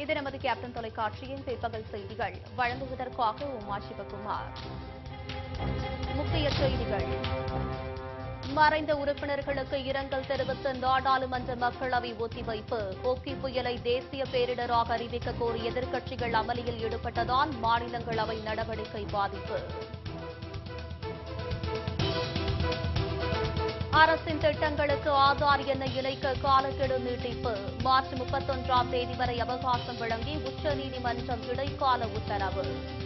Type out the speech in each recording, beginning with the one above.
இது நமது கேப்டன் தொலைக்காட்சியின் பிற்பகல் செய்திகள். வழங்குவதற்காக உமா சிவகுமார். முக்கிய செய்திகள். மறைந்த உறுப்பினர்களுக்கு இரங்கல் தெரிவித்த நாடாளுமன்ற மக்களவை ஒத்திவைப்பு. ஓக்கி புயலை தேசிய பேரிடராக அறிவிக்க கோரி எதிர்க்கட்சிகள் அமளியில் ஈடுபட்டதால் மாநிலங்களவை நடவடிக்கை பாதிப்பு. அரசின் திட்டங்களுக்கு ஆதார் எண்ணை இணைக்க காலக்கெடு நீட்டிப்பு. மார்ச் 31ஆம் தேதி வரை அவகாசம் வழங்கி உச்சநீதிமன்றம் இடைக்கால உத்தரவு.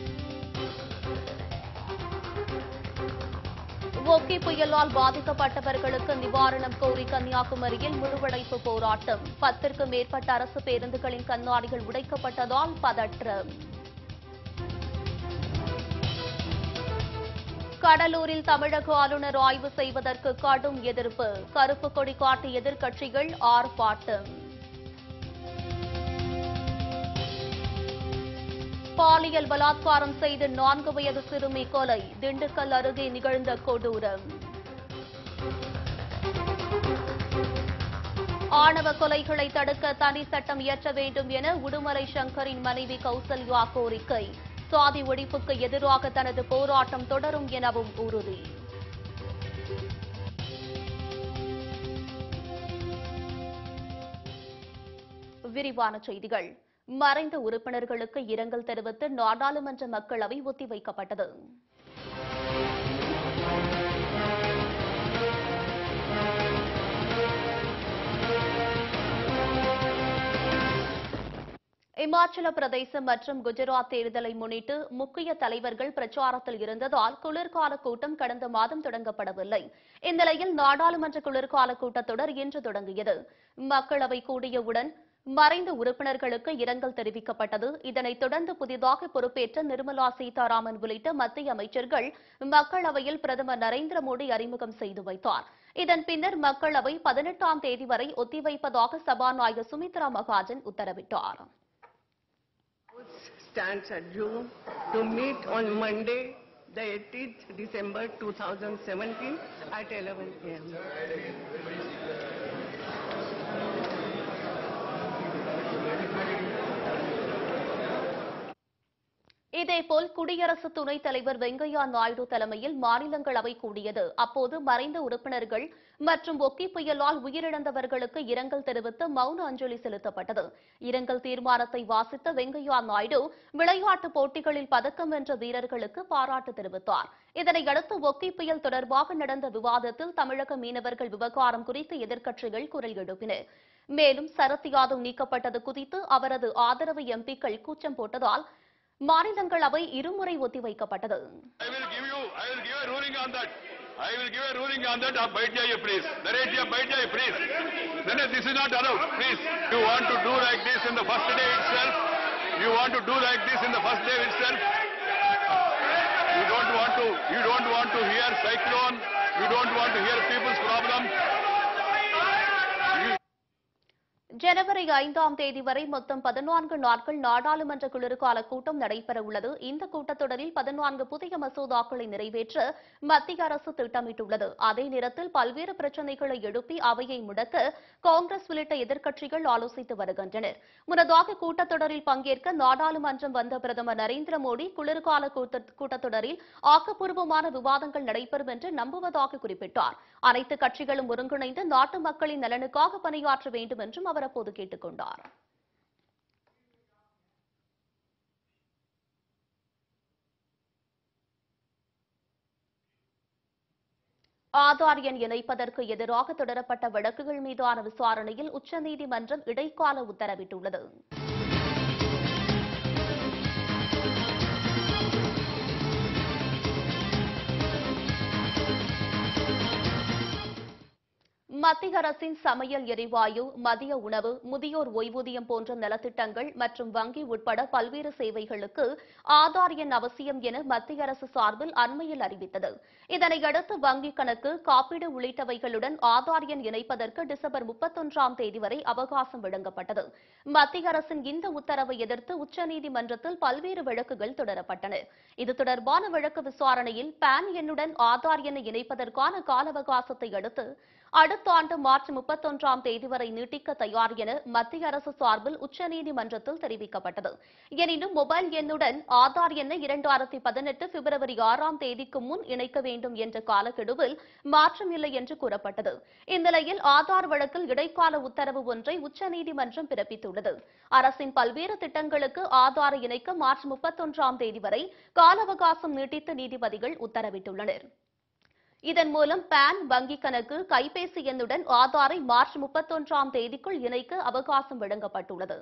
ஓக்கி புயலால் பாதிக்கப்பட்டவர்களுக்கு நிவாரணம் கோரி கன்னியாகுமரியில் முழுவடைப்பு போராட்டம். 10க்கும் மேற்பட்ட அரசு பேருந்துகளின் கண்ணாடிகள் உடைக்கப்பட்டதால் பதற்றம். கடலூரில் தமிழக ஆளுநர் ஆய்வு செய்வதற்கு கடும் எதிர்ப்பு. கருப்பு கொடி காட்டி எதிர்க்கட்சிகள் ஆர்ப்பாட்டம். பாலியல் பலாத்காரம் செய்து 4 வயது சிறுமி கொலை. திண்டுக்கல் அருகே நிகழ்ந்த கொடூரம். ஆணவ கொலைகளை தடுக்க தனி சட்டம் இயற்ற வேண்டும் என உடுமலை சங்கரின் மனைவி கௌசல்யா கோரிக்கை. சாதி ஒழிப்புக்கு எதிராக தனது போராட்டம் தொடரும் எனவும் உறுதி. விரிவான செய்திகள். மறைந்த உறுப்பினர்களுக்கு இரங்கல் தெரிவித்து நாடாளுமன்ற மக்களவை ஒத்திவைக்கப்பட்டது. இமாச்சல பிரதேசம் மற்றும் குஜராத் தேர்தலை முன்னிட்டு முக்கிய தலைவர்கள் பிரச்சாரத்தில் இருந்ததால் குளிர்கால கூட்டம் கடந்த மாதம் தொடங்கப்படவில்லை. இந்நிலையில் நாடாளுமன்ற குளிர்கால கூட்டத்தொடர் இன்று தொடங்கியது. மக்களவை கூடியவுடன் மறைந்த உறுப்பினர்களுக்கு இரங்கல் தெரிவிக்கப்பட்டது. இதனைத் தொடர்ந்து புதிதாக பொறுப்பேற்ற நிர்மலா சீதாராமன் உள்ளிட்ட மத்திய அமைச்சர்கள் மக்களவையில் பிரதமர் நரேந்திர மோடி அறிமுகம் செய்து வைத்தார். இதன் பின்னர் மக்களவை 18ஆம் தேதி வரை ஒத்திவைப்பதாக சபாநாயகர் சுமித்ரா மகாஜன் உத்தரவிட்டார். Stands adjourned to meet on Monday, the 18th December 2017 at 11 a.m. இதேபோல் குடியரசு துணைத் தலைவர் வெங்கையா நாயுடு தலைமையில் மாநிலங்களவை கூடியது. அப்போது மறைந்த உறுப்பினர்கள் மற்றும் ஒக்கி புயலால் உயிரிழந்தவர்களுக்கு இரங்கல் தெரிவித்து மௌன அஞ்சலி செலுத்தப்பட்டது. இரங்கல் தீர்மானத்தை வாசித்த வெங்கையா நாயுடு விளையாட்டுப் போட்டிகளில் பதக்கம் வென்ற வீரர்களுக்கு பாராட்டு தெரிவித்தார். இதனையடுத்து ஒக்கி புயல் தொடர்பாக நடந்த விவாதத்தில் தமிழக மீனவர்கள் விவகாரம் குறித்து எதிர்க்கட்சிகள் குரல் எழுப்பின. மேலும் சரத் யாதவ் நீக்கப்பட்டது குறித்து அவரது ஆதரவு எம்பிக்கள் கூச்சம் போட்டதால் மாநிலங்களவை இருமுறை ஒத்திவைக்கப்பட்டது. I will give a ruling on that. आप बैठ जाइए please. नरेश जी आप बैठ जाइए please. Nene, this is not allowed. Please. You want to do like this in the first day itself? You want to do like this in the first day itself? You don't want to hear cyclone. You don't want to hear people's problem. ஜனவரி 5ஆம் தேதி வரை மொத்தம் 14 நாட்கள் நாடாளுமன்ற குளிர்கால கூட்டம் நடைபெறவுள்ளது. இந்த கூட்டத்தொடரில் 14 புதிய மசோதாக்களை நிறைவேற்ற மத்திய அரசு திட்டமிட்டுள்ளது. அதே நேரத்தில் பல்வேறு பிரச்சினைகளை எழுப்பி அவையை முடக்க காங்கிரஸ் உள்ளிட்ட எதிர்க்கட்சிகள் ஆலோசித்து வருகின்றனர். முன்னதாக கூட்டத்தொடரில் பங்கேற்க நாடாளுமன்றம் வந்த பிரதமர் நரேந்திர மோடி குளிர்கால கூட்டத்தொடரில் ஆக்கப்பூர்வமான விவாதங்கள் நடைபெறும் என்று நம்புவதாக குறிப்பிட்டார். அனைத்து கட்சிகளும் ஒருங்கிணைந்து நாட்டு மக்களின் நலனுக்காக பணியாற்ற வேண்டும் என்றும் அவர் அப்போது கேட்டுக் கொண்டார். ஆதார் எண் இணைப்பதற்கு எதிராக தொடரப்பட்ட வழக்குகள் மீதான விசாரணையில் உச்சநீதிமன்றம் இடைக்கால உத்தரவிட்டுள்ளது. மத்திய அரசின் சமையல் எரிவாயு, மதிய உணவு, முதியோர் ஓய்வூதியம் போன்ற நலத்திட்டங்கள் மற்றும் வங்கி உட்பட பல்வேறு சேவைகளுக்கு ஆதார் எண் அவசியம் என மத்திய அரசு சார்பில் அண்மையில் அறிவித்தது. இதனையடுத்து வங்கிக் கணக்கு, காப்பீடு உள்ளிட்டவைகளுடன் ஆதார் எண் இணைப்பதற்கு டிசம்பர் 31ஆம் தேதி வரை அவகாசம் வழங்கப்பட்டது. மத்திய அரசின் இந்த உத்தரவை எதிர்த்து உச்சநீதிமன்றத்தில் பல்வேறு வழக்குகள் தொடரப்பட்டன. இது தொடர்பான வழக்கு விசாரணையில் பான் எண்ணுடன் ஆதார் எண்ணை இணைப்பதற்கான கால அவகாசத்தை அடுத்து அடுத்த ஆண்டு மார்ச் 31ஆம் தேதி வரை நீட்டிக்க தயார் என மத்திய அரசு சார்பில் உச்சநீதிமன்றத்தில் தெரிவிக்கப்பட்டது. எனினும் மொபைல் எண்ணுடன் ஆதார் எண்ணை 2018 பிப்ரவரி 6ஆம் தேதிக்கு முன் இணைக்க வேண்டும் என்ற காலக்கெடுவில் மாற்றம் இல்லை என்று கூறப்பட்டது. இந்நிலையில் ஆதார் வழக்கில் இடைக்கால உத்தரவு ஒன்றை உச்சநீதிமன்றம் பிறப்பித்துள்ளது. அரசின் பல்வேறு திட்டங்களுக்கு ஆதாரை இணைக்க மார்ச் 31ஆம் தேதி வரை கால அவகாசம் நீட்டித்து நீதிபதிகள் உத்தரவிட்டுள்ளனர். இதன் மூலம் பான், வங்கிக் கணக்கு, கைபேசி எண்ணுடன் ஆதாரை மார்ச் 31ஆம் தேதிக்குள் இணைக்க அவகாசம் வழங்கப்பட்டுள்ளது.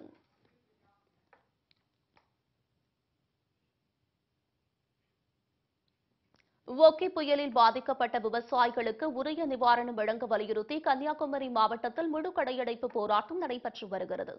ஓகி புயலில் பாதிக்கப்பட்ட விவசாயிகளுக்கு உரிய நிவாரணம் வழங்க வலியுறுத்தி கன்னியாகுமரி மாவட்டத்தில் முழு கடையடைப்பு போராட்டம் நடைபெற்று வருகிறது.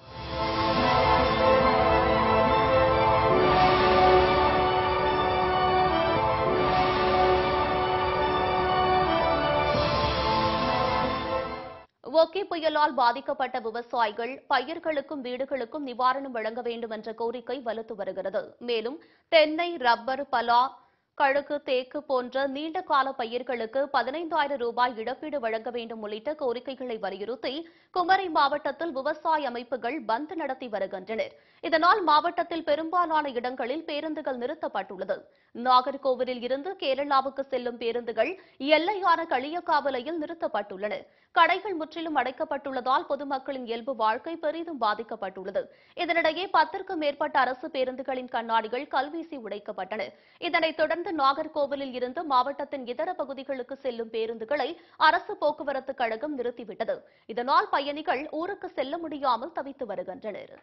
ஓகி புயலால் பாதிக்கப்பட்ட விவசாயிகள் பயிர்களுக்கும் வீடுகளுக்கும் நிவாரணம் வழங்க வேண்டும் என்ற கோரிக்கை வலுத்து வருகிறது. மேலும் தென்னை, ரப்பர், பலா, கழுகு, தேக்கு போன்ற நீண்ட கால பயிர்களுக்கு 15,000 ரூபாய் இழப்பீடு வழங்க வேண்டும் உள்ளிட்ட கோரிக்கைகளை வலியுறுத்தி குமரி மாவட்டத்தில் விவசாய அமைப்புகள் பந்த் நடத்தி வருகின்றனர். இதனால் மாவட்டத்தில் பெரும்பாலான இடங்களில் பேருந்துகள் நிறுத்தப்பட்டுள்ளது. நாகர்கோவிலில் இருந்து கேரளாவுக்கு செல்லும் பேருந்துகள் எல்லையான களியக்காவிலையில் நிறுத்தப்பட்டுள்ளன. கடைகள் முற்றிலும் அடைக்கப்பட்டுள்ளதால் பொதுமக்களின் இயல்பு வாழ்க்கை பெரிதும் பாதிக்கப்பட்டுள்ளது. இதனிடையே 10க்கும் மேற்பட்ட அரசு பேருந்துகளின் கண்ணாடிகள் கல்வீசி உடைக்கப்பட்டன. இதனைத் தொடர்ந்து நாகர்கோவிலில் இருந்து மாவட்டத்தின் இதர பகுதிகளுக்கு செல்லும் பேருந்துகளை அரசு போக்குவரத்து கழகம் நிறுத்திவிட்டது. இதனால் பயணிகள் ஊருக்கு செல்ல முடியாமல் தவித்து வருகின்றனர்.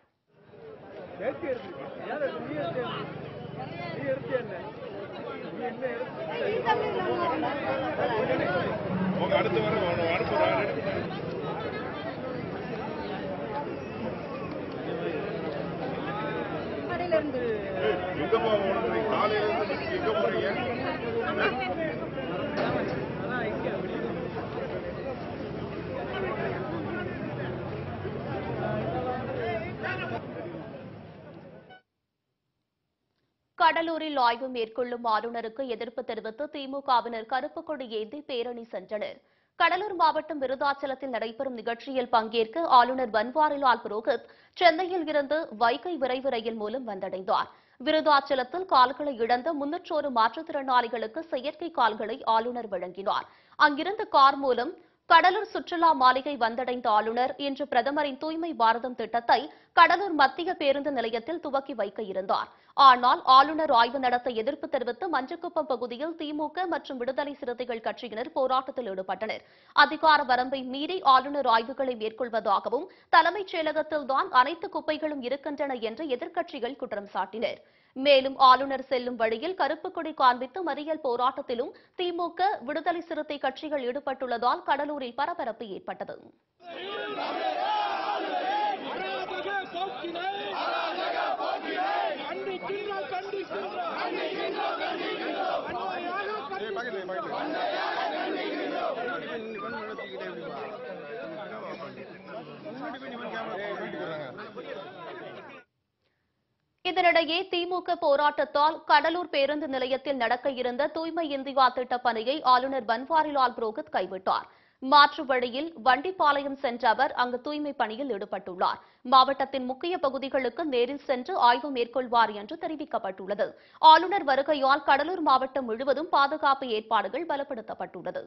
கடலூரில் ஆய்வு மேற்கொள்ளும் ஆளுநருக்கு எதிர்ப்பு தெரிவித்து திமுகவினர் கருப்பு கொடி ஏந்தி பேரணி சென்றனர். கடலூர் மாவட்டம் விருதாச்சலத்தில் நடைபெறும் நிகழ்ச்சியில் பங்கேற்க ஆளுநர் பன்வாரிலால் புரோஹித் சென்னையில் இருந்து வைகை விரைவு ரயில் மூலம் வந்தடைந்தார். விருதாச்சலத்தில் கால்களை இழந்த 301 மாற்றுத்திறனாளிகளுக்கு செயற்கை கால்களை ஆளுநர் வழங்கினார். அங்கிருந்து கார் மூலம் கடலூர் சுற்றுலா மாளிகை வந்தடைந்த ஆளுநர் இன்று பிரதமரின் தூய்மை பாரதம் திட்டத்தை கடலூர் மத்திய பேருந்து நிலையத்தில் துவக்கி வைக்க இருந்தார். ஆனால் ஆளுநர் ஆய்வு நடத்த எதிர்ப்பு தெரிவித்து மஞ்சக்குப்பம் பகுதியில் திமுக மற்றும் விடுதலை சிறுத்தைகள் கட்சியினர் போராட்டத்தில் ஈடுபட்டனர். அதிகார வரம்பை மீறி ஆளுநர் ஆய்வுகளை மேற்கொள்வதாகவும் தலைமைச் செயலகத்தில்தான் அனைத்து குப்பைகளும் இருக்கின்றன என்று எதிர்க்கட்சிகள் குற்றம் சாட்டினர். மேலும் ஆளுநர் செல்லும் வழியில் கருப்பு கொடி காண்பித்து மறியல் போராட்டத்திலும் திமுக, விடுதலை சிறுத்தை கட்சிகள் ஈடுபட்டுள்ளதால் கடலூரில் பரபரப்பு ஏற்பட்டது. இதனிடையே திமுக போராட்டத்தால் கடலூர் பேருந்து நிலையத்தில் நடக்க இருந்த தூய்மை இந்தியா திட்டப் பணியை ஆளுநர் பன்வாரிலால் புரோஹித் கைவிட்டார். மாற்று வழியில் வண்டிப்பாளையம் சென்ற அவர் அங்கு தூய்மை பணியில் ஈடுபட்டுள்ளார். மாவட்டத்தின் முக்கிய பகுதிகளுக்கு நேரில் சென்று ஆய்வு மேற்கொள்வார் என்று தெரிவிக்கப்பட்டுள்ளது. ஆளுநர் வருகையால் கடலூர் மாவட்டம் முழுவதும் பாதுகாப்பு ஏற்பாடுகள் பலப்படுத்தப்பட்டுள்ளது.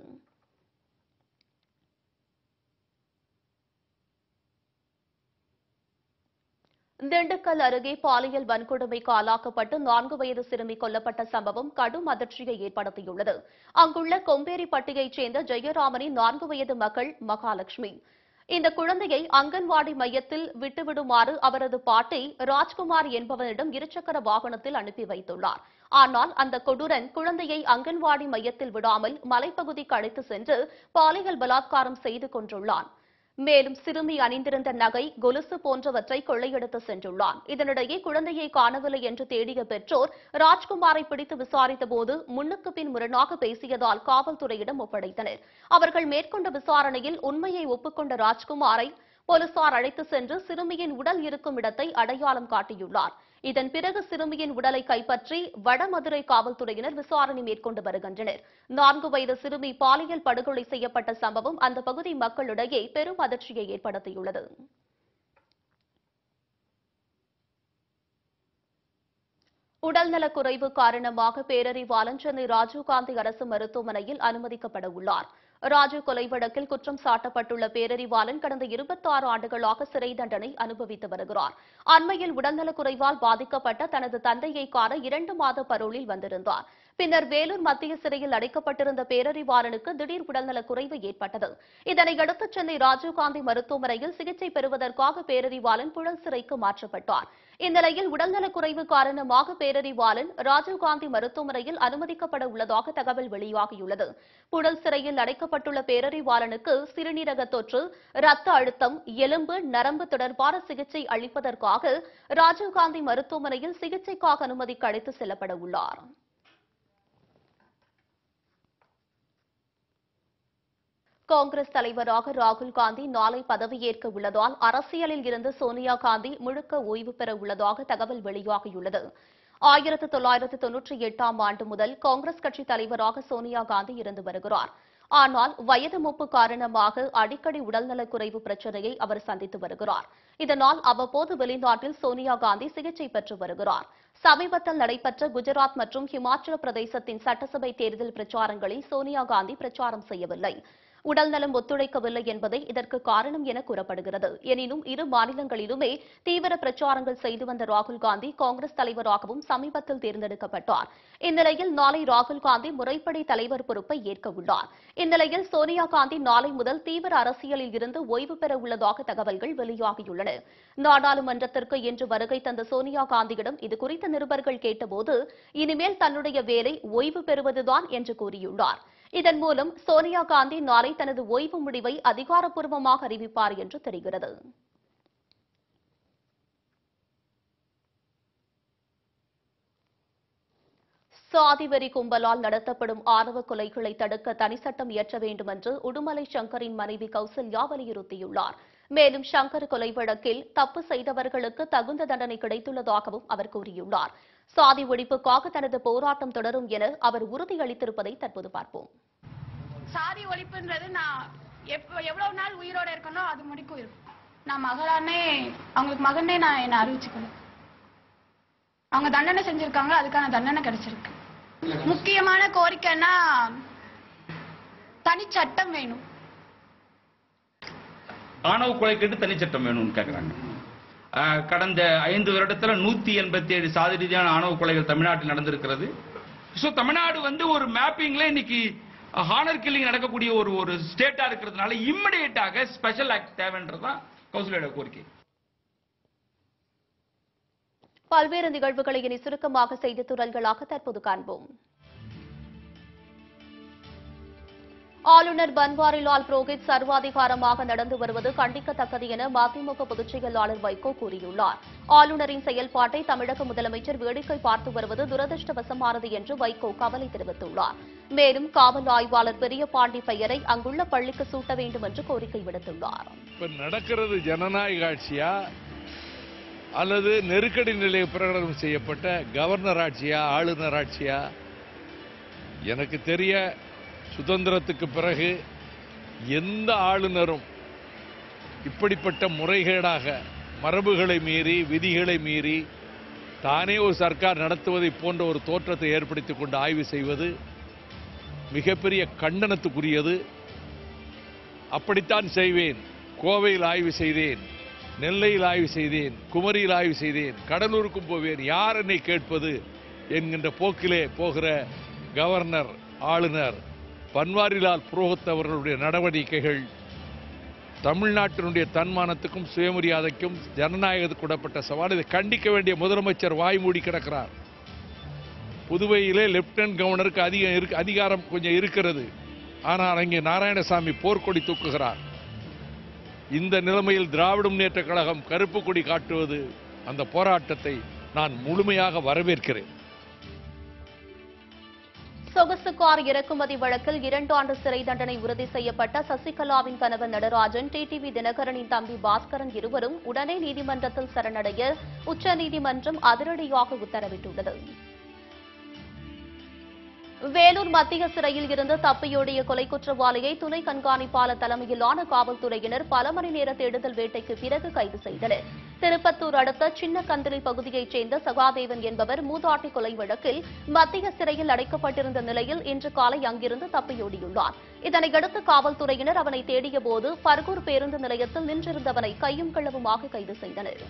திண்டுக்கல் அருகே பாலியல் வன்கொடுமைக்கு ஆளாக்கப்பட்டு 4 வயது சிறுமி கொல்லப்பட்ட சம்பவம் கடும் அதிர்ச்சியை ஏற்படுத்தியுள்ளது. அங்குள்ள கொம்பேரிப்பட்டியைச் சேர்ந்த ஜெயராமனின் 4 வயது மகள் மகாலட்சுமி. இந்த குழந்தையை அங்கன்வாடி மையத்தில் விட்டுவிடுமாறு அவரது பாட்டி ராஜ்குமார் என்பவரிடம் இருசக்கர வாகனத்தில் அனுப்பி வைத்துள்ளார். ஆனால் அந்த கொடூரன் குழந்தையை அங்கன்வாடி மையத்தில் விடாமல் மலைப்பகுதிக்கு அழைத்து சென்று பாலியல் பலாத்காரம் செய்து கொண்டுள்ளான். மேலும் சிறுமி அணிந்திருந்த நகை, கொலுசு போன்றவற்றை கொள்ளையடித்து சென்றுள்ளான். இதனிடையே குழந்தையை காணவில்லை என்று தேடிய பெற்றோர் ராஜ்குமாரை பிடித்து விசாரித்தபோது முன்னுக்கு பின் முரணாக பேசியதால் காவல்துறையிடம் ஒப்படைத்தனர். அவர்கள் மேற்கொண்ட விசாரணையில் உண்மையை ஒப்புக்கொண்ட ராஜ்குமாரை போலீசார் அழைத்து சென்று சிறுமியின் உடல் இருக்கும் இடத்தை அடையாளம் காட்டியுள்ளார். இதன் பிறகு சிறுமியின் உடலை கைப்பற்றி வடமதுரை காவல்துறையினர் விசாரணை மேற்கொண்டு வருகின்றனர். 4 வயது சிறுமி பாலியல் படுகொலை செய்யப்பட்ட சம்பவம் அந்த பகுதி மக்களிடையே பெரும் அதிர்ச்சியை ஏற்படுத்தியுள்ளது. உடல்நலக்குறைவு காரணமாக பேரறிவாளன் சென்னை ராஜீவ்காந்தி அரசு மருத்துவமனையில் அனுமதிக்கப்பட உள்ளார். ராஜீவ் கொலை வழக்கில் குற்றம் சாட்டப்பட்டுள்ள பேரறிவாளன் கடந்த 26 ஆண்டுகளாக சிறை தண்டனை அனுபவித்து வருகிறார். அண்மையில் உடல்நலக்குறைவால் பாதிக்கப்பட்ட தனது தந்தையை காண 2 மாத பரோலில் வந்திருந்தார். பின்னர் வேலூர் மத்திய சிறையில் அடைக்கப்பட்டிருந்த பேரறிவாளனுக்கு திடீர் உடல்நலக்குறைவு ஏற்பட்டது. இதனையடுத்து சென்னை ராஜீவ்காந்தி மருத்துவமனையில் சிகிச்சை பெறுவதற்காக பேரறிவாளன் புழல் சிறைக்கு மாற்றப்பட்டார். இந்நிலையில் உடல்நலக்குறைவு காரணமாக பேரறிவாளன் ராஜீவ்காந்தி மருத்துவமனையில் அனுமதிக்கப்பட உள்ளதாக தகவல் வெளியாகியுள்ளது. புழல் சிறையில் அடைக்கப்பட்டுள்ள பேரறிவாளனுக்கு சிறுநீரக தொற்று, இரத்த அழுத்தம், எலும்பு, நரம்பு தொடர்பான சிகிச்சை அளிப்பதற்காக ராஜீவ்காந்தி மருத்துவமனையில் சிகிச்சைக்காக அனுமதிக்கு அழைத்து செல்லப்பட உள்ளார். காங்கிரஸ் தலைவராக ராகுல் காந்தி நாளை பதவியேற்க உள்ளதால் அரசியலில் இருந்து சோனியா காந்தி முழுக்க ஓய்வு பெற உள்ளதாக தகவல் வெளியாகியுள்ளது. 1998ஆம் ஆண்டு முதல் காங்கிரஸ் கட்சி தலைவராக சோனியா காந்தி இருந்து வருகிறார். ஆனால் வயது மூப்பு காரணமாக அடிக்கடி உடல்நலக்குறைவு பிரச்சினையை அவர் சந்தித்து வருகிறார். இதனால் அவ்வப்போது வெளிநாட்டில் சோனியா காந்தி சிகிச்சை பெற்று வருகிறார். சமீபத்தில் நடைபெற்ற குஜராத் மற்றும் ஹிமாச்சல பிரதேசத்தின் சட்டசபை தேர்தல் பிரச்சாரங்களில் சோனியா காந்தி பிரச்சாரம் செய்யவில்லை. உடல்நலம் ஒத்துழைக்கவில்லை என்பதே இதற்கு காரணம் என கூறப்படுகிறது. எனினும் இரு மாநிலங்களிலுமே தீவிர பிரச்சாரங்கள் செய்து வந்த ராகுல் காந்தி காங்கிரஸ் தலைவராகவும் சமீபத்தில் தேர்ந்தெடுக்கப்பட்டார். இந்நிலையில் நாளை ராகுல் காந்தி முறைப்படி தலைவர் பொறுப்பை ஏற்க உள்ளார். இந்நிலையில் சோனியா காந்தி நாளை முதல் தீவிர அரசியலில் இருந்து ஓய்வு பெற உள்ளதாக தகவல்கள் வெளியாகியுள்ளன. நாடாளுமன்றத்திற்கு இன்று வருகை தந்த சோனியா காந்தியிடம் இதுகுறித்து நிருபர்கள் கேட்டபோது இனிமேல் தன்னுடைய வேலை ஓய்வு பெறுவதுதான் என்று கூறியுள்ளார். இதன் மூலம் சோனியா காந்தி நாளை தனது ஓய்வு முடிவை அதிகாரப்பூர்வமாக அறிவிப்பார் என்று தெரிகிறது. சாதிவெறி கும்பலால் நடத்தப்படும் ஆணவ கொலைகளை தடுக்க தனிச்சட்டம் இயற்ற வேண்டும் என்று உடுமலை சங்கரின் மனைவி கௌசல்யா வலியுறுத்தியுள்ளார். மேலும் சங்கர் கொலை வழக்கில் தப்பு செய்தவர்களுக்கு தகுந்த தண்டனை கிடைத்துள்ளதாகவும் அவர் கூறியுள்ளார். சாதி ஒழிப்புக்காக தனது போராட்டம் தொடரும் என அவர் உறுதியளித்திருப்பதை தற்போது பார்ப்போம். சாதி ஒழிப்புன்றது நான் எவ்வளவு நாள் உயிரோட இருக்கணும் அது முடிக்கும் இருக்கும். நான் மகளானே அவங்களுக்கு மகனே நான் என்ன அறிவிச்சுக்கணும். அவங்க தண்டனை செஞ்சிருக்காங்க, அதுக்கான தண்டனை கிடைச்சிருக்கு. முக்கியமான கோரிக்கைன்னா தனி சட்டம் வேணும். ஆணவ கொலைக்கு தனி சட்டம் வேணும்னு கேட்கிறாங்க. கடந்த 5 வருடத்துல 187 சாதி ரீதியான ஆணவ கொலைகள் தமிழ்நாட்டில் நடந்திருக்கிறது. சோ தமிழ்நாடு ஒரு மேப்பிங்ல இன்னைக்கு ஹானர் கில்லிங் நடக்கக்கூடிய ஒரு ஸ்டேட்டா இருக்கிறதுனால இம்மிடியேட்டாக ஸ்பெஷல் ஆக்ட் தேவைன்றதுதான் கௌசல்யோட கோரிக்கை. பல்வேறு நிகழ்வுகளை இனி சுருக்கமாக செய்தி துறல்களாக தற்போது காண்போம். ஆளுநர் பன்வாரிலால் புரோஹித் சர்வாதிகாரமாக நடந்து வருவது கண்டிக்கத்தக்கது என மதிமுக பொதுச் செயலாளர் வைகோ கூறியுள்ளார். ஆளுநரின் செயல்பாட்டை தமிழக முதலமைச்சர் வேடிக்கை பார்த்து வருவது துரதிருஷ்டவசமானது என்று வைகோ கவலை தெரிவித்துள்ளார். மேலும் காவல் ஆய்வாளர் பெரியபாண்டி பெயரை அங்குள்ள பள்ளிக்கு சூட்ட வேண்டும் என்று கோரிக்கை விடுத்துள்ளார். நடக்கிறது ஜனநாயக ஆட்சியா அல்லது நெருக்கடி நிலை பிரகடனம் செய்யப்பட்ட கவர்னர் ஆட்சியா ஆளுநர் ஆட்சியா? எனக்கு தெரிய சுதந்திரத்துக்கு பிறகு எந்த ஆளுநரும் இப்படிப்பட்ட முறைகேடாக மரபுகளை மீறி விதிகளை மீறி தானே ஒரு சர்க்கார் நடத்துவதை போன்ற ஒரு தோற்றத்தை ஏற்படுத்திக் கொண்டு ஆய்வு செய்வது மிகப்பெரிய கண்டனத்துக்குரியது. அப்படித்தான் செய்வேன். கோவையில் ஆய்வு செய்தேன், நெல்லையில் ஆய்வு செய்தேன், குமரியில் ஆய்வு செய்தேன், கடலூருக்கும் போவேன், யார் என்னை கேட்பது என்கின்ற போக்கிலே போகிற கவர்னர் ஆளுநர் பன்வாரிலால் புரோஹித் அவர்களுடைய நடவடிக்கைகள் தமிழ்நாட்டினுடைய தன்மானத்துக்கும் சுயமரியாதைக்கும் ஜனநாயகத்துக்கு உட்பட்ட சவால். இதை கண்டிக்க வேண்டிய முதலமைச்சர் வாய்மூடி கிடக்கிறார். புதுவையிலே லெப்டினன்ட் கவர்னருக்கு அதிகாரம் கொஞ்சம் இருக்கிறது. ஆனால் அங்கே நாராயணசாமி போர்க்கொடி தூக்குகிறார். இந்த நிலைமையில் திராவிட முன்னேற்ற கழகம் கருப்பு கொடி காட்டுவது, அந்த போராட்டத்தை நான் முழுமையாக வரவேற்கிறேன். சொகுசு கார் இறக்குமதி வழக்கில் 2 ஆண்டு சிறை தண்டனை உறுதி செய்யப்பட்ட சசிகலாவின் கணவன் நடராஜன், டிடிவி தினகரனின் தம்பி பாஸ்கரன் இருவரும் உடனே நீதிமன்றத்தில் சரணடைய உச்சநீதிமன்றம் அதிரடியாக உத்தரவிட்டுள்ளது. வேலூர் மத்திய சிறையில் இருந்து தப்பியோடிய கொலை குற்றவாளியை துணை கண்காணிப்பாளர் தலைமையிலான காவல்துறையினர் பல மணி நேர தேடுதல் வேட்டைக்கு பிறகு கைது செய்தனர். திருப்பத்தூர் அடுத்த சின்னக்கந்திரி பகுதியைச் சேர்ந்த சகாதேவன் என்பவர் மூதாட்டி கொலை வழக்கில் மத்திய சிறையில் அடைக்கப்பட்டிருந்த நிலையில் இன்று காலை அங்கிருந்து தப்பியோடியுள்ளார். இதனையடுத்து காவல்துறையினர் அவனை தேடியபோது பர்கூர் பேருந்து நிலையத்தில் நின்றிருந்தவனை கையும் களவுமாக கைது செய்தனர்.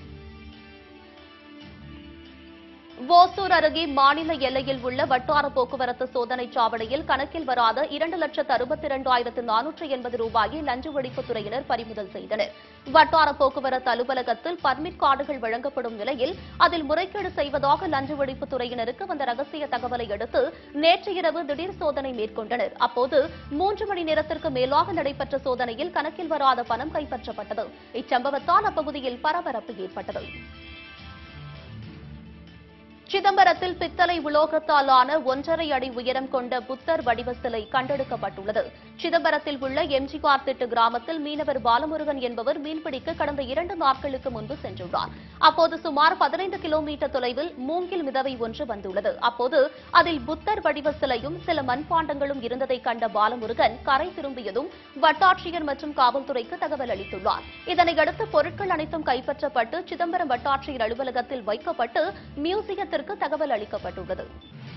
ஓசூர் அருகே மாநில எல்லையில் உள்ள வட்டார போக்குவரத்து சோதனைச் சாவடியில் கணக்கில் வராத 2,62,480 ரூபாயை லஞ்ச ஒழிப்புத்துறையினர் பறிமுதல் செய்தனர். வட்டார போக்குவரத்து அலுவலகத்தில் பர்மிட் கார்டுகள் வழங்கப்படும் நிலையில் அதில் முறைகேடு செய்வதாக லஞ்ச ஒழிப்புத்துறையினருக்கு வந்த ரகசிய தகவலை அடுத்து நேற்று இரவு திடீர் சோதனை மேற்கொண்டனர். அப்போது 3 மணி நேரத்திற்கு மேலாக நடைபெற்ற சோதனையில் கணக்கில் வராத பணம் கைப்பற்றப்பட்டது. இச்சம்பவத்தால் அப்பகுதியில் பரபரப்பு ஏற்பட்டது. சிதம்பரத்தில் பித்தளை உலோகத்தால் ஆன 1.5 அடி உயரம் கொண்ட புத்தர் வடிவ சிலை கண்டெடுக்கப்பட்டுள்ளது. சிதம்பரத்தில் உள்ள எம்ஜிஆர் திட்டு கிராமத்தில் மீனவர் பாலமுருகன் என்பவர் மீன்பிடிக்க கடந்த 2 நாட்களுக்கு முன்பு சென்றுள்ளார். அப்போது சுமார் 15 கிலோமீட்டர் தொலைவில் மூங்கில் மிதவை ஒன்று வந்துள்ளது. அப்போது அதில் புத்தர் வடிவ சிலையும் சில மண்பாண்டங்களும் இருந்ததை கண்ட பாலமுருகன் கரை திரும்பியதும் வட்டாட்சியர் மற்றும் காவல்துறைக்கு தகவல் அளித்துள்ளார். இதனையடுத்து பொருட்கள் அனைத்தும் கைப்பற்றப்பட்டு சிதம்பரம் வட்டாட்சியர் அலுவலகத்தில் வைக்கப்பட்டு மியூசியத்திற்கு தகவல் அளிக்கப்பட்டுள்ளது.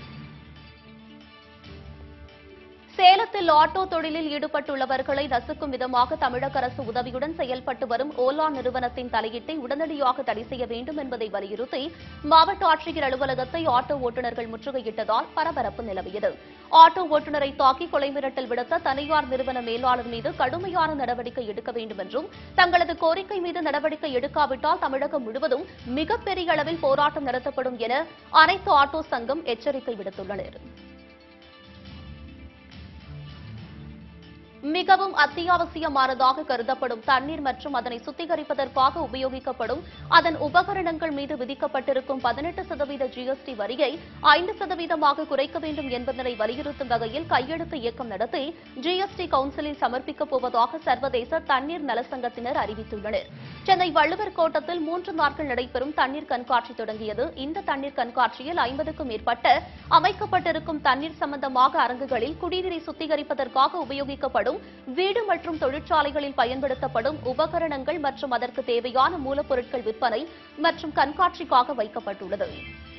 சேலத்தில் ஆட்டோ தொழிலில் ஈடுபட்டுள்ளவர்களை நசுக்கும் விதமாக தமிழக அரசு உதவியுடன் செயல்பட்டு வரும் ஓலா நிறுவனத்தின் தலையீட்டை உடனடியாக தடை செய்ய வேண்டும் என்பதை வலியுறுத்தி மாவட்ட ஆட்சியர் அலுவலகத்தை ஆட்டோ ஓட்டுநர்கள் முற்றுகையிட்டதால் பரபரப்பு நிலவியது. ஆட்டோ ஓட்டுநரை தாக்கி கொலை மிரட்டல் விடுத்த தனியார் நிறுவன மேலாளர் மீது கடுமையான நடவடிக்கை எடுக்க வேண்டும் என்றும் தங்களது கோரிக்கை மீது நடவடிக்கை எடுக்காவிட்டால் தமிழகம் முழுவதும் மிகப்பெரிய அளவில் போராட்டம் நடத்தப்படும் என அனைத்து ஆட்டோ சங்கம் எச்சரிக்கை விடுத்துள்ளனர். மிகவும் அத்தியாவசியமானதாக கருதப்படும் தண்ணீர் மற்றும் அதனை சுத்திகரிப்பதற்காக உபயோகிக்கப்படும் அதன் உபகரணங்கள் மீது விதிக்கப்பட்டிருக்கும் 18% ஜிஎஸ்டி வரியை 5% குறைக்க வேண்டும் என்பதனை வலியுறுத்தும் வகையில் கையெழுத்து இயக்கம் நடத்தி ஜிஎஸ்டி கவுன்சிலில் சமர்ப்பிக்கப் போவதாக சர்வதேச தண்ணீர் நலசங்கத்தினர் அறிவித்துள்ளனர். சென்னை வள்ளுவர் கோட்டத்தில் 3 நாட்கள் நடைபெறும் தண்ணீர் கண்காட்சி தொடங்கியது. இந்த தண்ணீர் கண்காட்சியில் 50க்கும் மேற்பட்ட அமைக்கப்பட்டிருக்கும் தண்ணீர் சம்பந்தமாக அரங்குகளில் குடிநீரை சுத்திகரிப்பதற்காக உபயோகிக்கப்படும் வீடு மற்றும் தொழிற்சாலைகளில் பயன்படுத்தப்படும் உபகரணங்கள் மற்றும் அதற்கு தேவையான மூலப்பொருட்கள் விற்பனை மற்றும் கண்காட்சிக்காக வைக்கப்பட்டுள்ளது.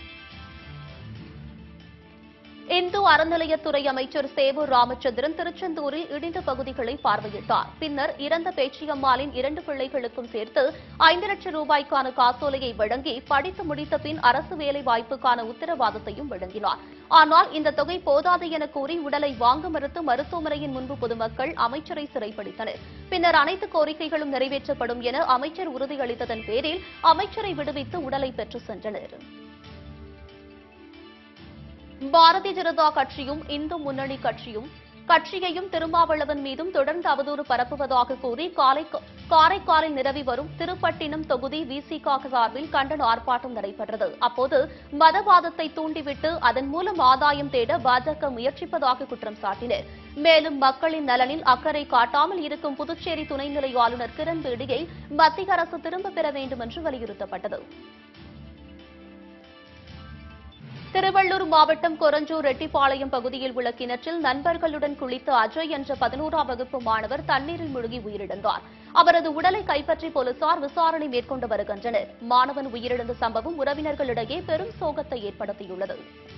இந்து அறநிலையத்துறை அமைச்சர் சேவூர் ராமச்சந்திரன் திருச்செந்தூரில் இடிந்த பகுதிகளை பார்வையிட்டார். பின்னர் இறந்த பேச்சியம்மாளின் 2 பிள்ளைகளுக்கும் சேர்த்து 5 லட்சம் ரூபாய்க்கான காசோலையை வழங்கி படித்து முடித்த பின் அரசு வேலை வாய்ப்புக்கான உத்தரவாதத்தையும் வழங்கினார். ஆனால் இந்த தொகை போதாது என கூறி உடலை வாங்க மறுத்து மருத்துவமனையின் முன்பு பொதுமக்கள் அமைச்சரை சிறைப்பிடித்தனர். பின்னர் அனைத்து கோரிக்கைகளும் நிறைவேற்றப்படும் என அமைச்சர் உறுதியளித்ததன் பேரில் அமைச்சரை விடுவித்து உடலை பெற்று சென்றனர். பாரதிய ஜனதா கட்சியும் இந்து முன்னணி கட்சியையும் திருமாவளவன் மீதும் தொடர்ந்து அவதூறு பரப்புவதாக கூறி காரைக்காலில் நிலவி வரும் திருப்பட்டினம் தொகுதி விசிக சார்பில் கண்டன ஆர்ப்பாட்டம் நடைபெற்றது. அப்போது மதவாதத்தை தூண்டிவிட்டு அதன் மூலம் ஆதாயம் தேட பாஜக முயற்சிப்பதாக குற்றம் சாட்டினர். மேலும் மக்களின் நலனில் அக்கறை காட்டாமல் இருக்கும் புதுச்சேரி துணைநிலை ஆளுநர் கிரண் பேடியை மத்திய அரசு திரும்பப் பெற வேண்டும் என்று வலியுறுத்தப்பட்டது. திருவள்ளூர் மாவட்டம் கொரஞ்சூர் ரெட்டிப்பாளையம் பகுதியில் உள்ள கிணற்றில் நண்பர்களுடன் குளித்த அஜய் என்ற 11ஆம் வகுப்பு மாணவர் தண்ணீரில் மூழ்கி உயிரிழந்தார். அவரது உடலை கைப்பற்றி போலீசார் விசாரணை மேற்கொண்டு வருகின்றனர். மாணவன் உயிரிழந்த சம்பவம் உறவினர்களிடையே பெரும் சோகத்தை ஏற்படுத்தியுள்ளது.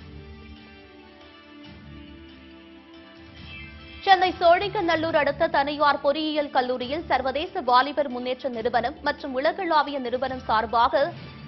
சென்னை சோழிங்கநல்லூர் அடுத்த தனியார் பொறியியல் கல்லூரியில் சர்வதேச வாலிபர் முன்னேற்ற நிறுவனம் மற்றும் உலகளாவிய நிறுவனம் சார்பாக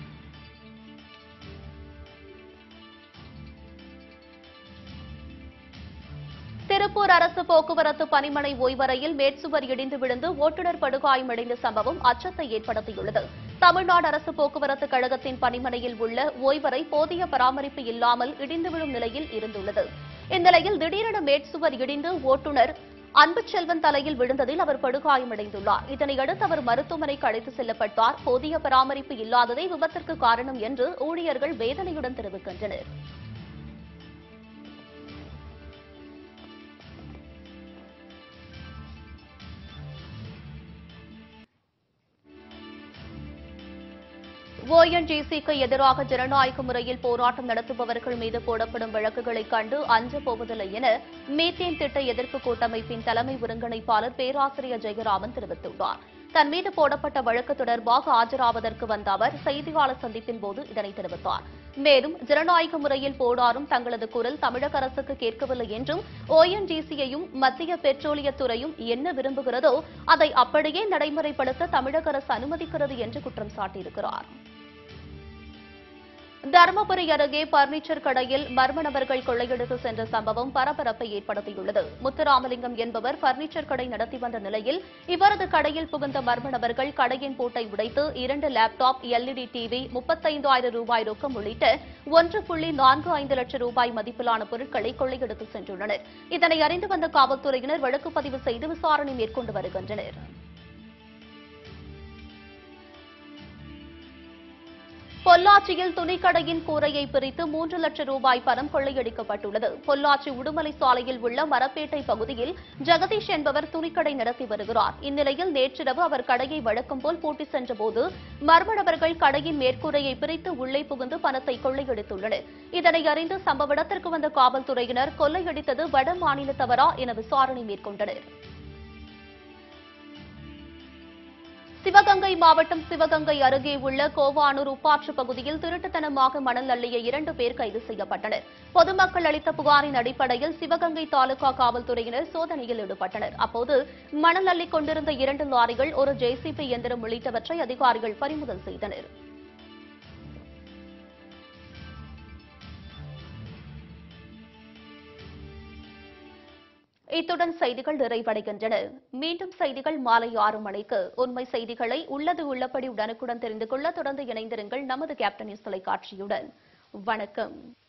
திருப்பூர் அரசு போக்குவரத்து பணிமனை ஓய்வறையில் மேற்சுவர் இடிந்து விழுந்து ஓட்டுநர் படுகாயமடைந்த சம்பவம் அச்சத்தை ஏற்படுத்தியுள்ளது. தமிழ்நாடு அரசு போக்குவரத்து கழகத்தின் பணிமனையில் உள்ள ஓய்வறை போதிய பராமரிப்பு இல்லாமல் இடிந்து விழும் நிலையில் இருந்துள்ளது. இந்நிலையில் திடீரென மேற்சுவர் இடிந்து ஓட்டுநர் அன்புச்செல்வன் தலையில் விழுந்ததில் அவர் படுகாயமடைந்துள்ளார். இதனையடுத்து அவர் மருத்துவமனைக்கு அழைத்து செல்லப்பட்டார். போதிய பராமரிப்பு இல்லாததே விபத்திற்கு காரணம் என்று ஊழியர்கள் வேதனையுடன் தெரிவிக்கின்றனர். ஓஎன்ஜிசிக்கு எதிராக ஜனநாயக முறையில் போராட்டம் நடத்துபவர்கள் மீது போடப்படும் வழக்குகளை கண்டு அஞ்சப் போவதில்லை என மீத்தேன் திட்ட எதிர்ப்பு கூட்டமைப்பின் தலைமை ஒருங்கிணைப்பாளர் பேராசிரியர் ஜெயராமன் தெரிவித்துள்ளார். தன் மீது போடப்பட்ட வழக்கு தொடர்பாக ஆஜராவதற்கு வந்த அவர் செய்தியாளர் சந்திப்பின் போது இதனை தெரிவித்தார். மேலும் ஜனநாயக முறையில் போராடும் தங்களது குரல் தமிழக அரசுக்கு கேட்கவில்லை என்றும் ஓஎன்ஜிசியையும் மத்திய பெட்ரோலியத்துறையும் என்ன விரும்புகிறதோ அதை அப்படியே நடைமுறைப்படுத்த தமிழக அரசு அனுமதிக்கிறது என்று குற்றம் சாட்டியிருக்கிறார். தருமபுரி அருகே பர்னிச்சர் கடையில் மர்ம நபர்கள் கொள்ளையடித்து சென்ற சம்பவம் பரபரப்பை ஏற்படுத்தியுள்ளது. முத்துராமலிங்கம் என்பவர் பர்னிச்சர் கடை நடத்தி வந்த நிலையில் இவரது கடையில் புகுந்த மர்ம நபர்கள் கடையின் பூட்டை உடைத்து 2 லேப்டாப், எல்இடி டிவி, 35,000 ரூபாய் ரொக்கம் உள்ளிட்ட 1.45 லட்சம் ரூபாய் மதிப்பிலான பொருட்களை கொள்ளையடித்து சென்றுள்ளனர். இதனை அறிந்து வந்த காவல்துறையினர் வழக்கு பதிவு செய்து விசாரணை மேற்கொண்டு வருகின்றனர். பொள்ளாச்சியில் துணிக்கடையின் கூரையை பிரித்து 3 லட்சம் ரூபாய் பணம் கொள்ளையடிக்கப்பட்டுள்ளது. பொள்ளாச்சி உடுமலை சாலையில் உள்ள மரப்பேட்டை பகுதியில் ஜெகதீஷ் என்பவர் துணிக்கடை நடத்தி வருகிறார். இந்நிலையில் நேற்றிரவு அவர் கடையை வழக்கம் போல் பூட்டி சென்றபோது மர்ம நபர்கள் கடையின் மேற்கூரையை பிரித்து உள்ளே புகுந்து பணத்தை கொள்ளையடித்துள்ளனர். இதனை அறிந்து சம்பவ இடத்திற்கு வந்த காவல்துறையினர் கொள்ளையடித்தது வட மாநிலத்தவரா என விசாரணை மேற்கொண்டனர். சிவகங்கை மாவட்டம் சிவகங்கை அருகே உள்ள கோவானூர் உப்பாற்று பகுதியில் திருட்டுத்தனமாக மணல் அள்ளிய 2 பேர் கைது செய்யப்பட்டனர். பொதுமக்கள் அளித்த புகாரின் அடிப்படையில் சிவகங்கை தாலுகா காவல்துறையினர் சோதனையில் ஈடுபட்டனர். அப்போது மணல் அள்ளிக் கொண்டிருந்த 2 லாரிகள், ஒரு ஜேசிபி இயந்திரம் உள்ளிட்டவற்றை அதிகாரிகள் பறிமுதல் செய்தனர். இத்துடன் செய்திகள் நிறைவடைகின்றன. மீண்டும் செய்திகள் மாலை 6 மணிக்கு. உண்மை செய்திகளை உள்ளது உள்ளபடி உடனுக்குடன் தெரிந்து கொள்ள தொடர்ந்து இணைந்திருங்கள் நமது கேப்டன் நியூஸ் தொலைக்காட்சியுடன். வணக்கம்.